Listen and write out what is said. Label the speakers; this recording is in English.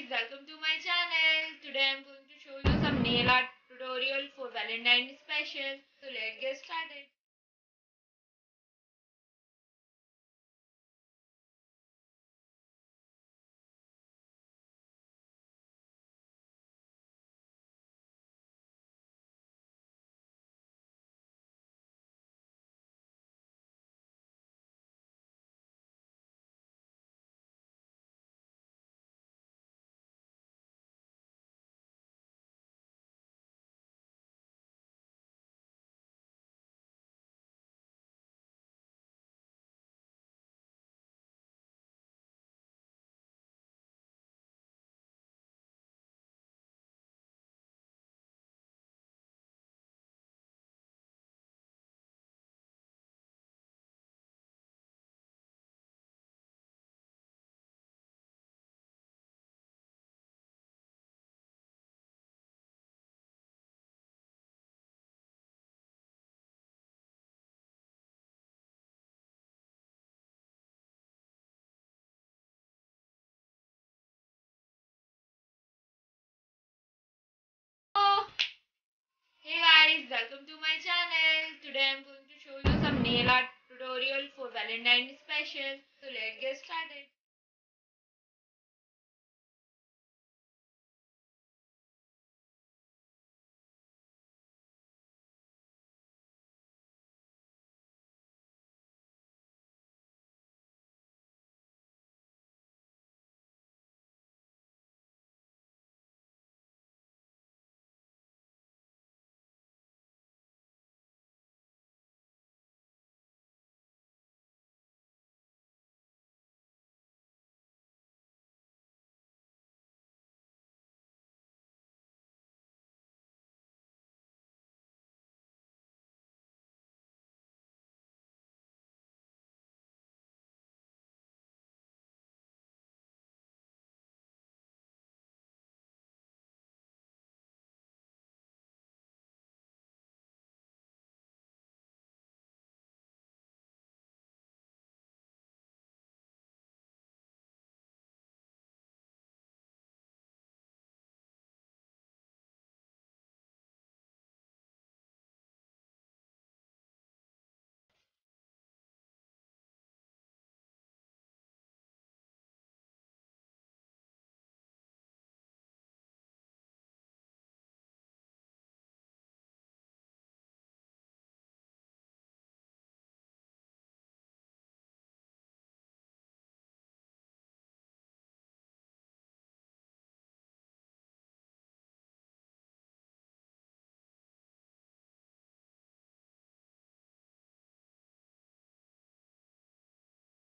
Speaker 1: welcome to my channel. Today I'm going to show you some nail art tutorial for Valentine special. So let's get started. Oh, hey guys, welcome to my channel. Today I'm going to show you some nail art tutorial for Valentine special. So let's get started.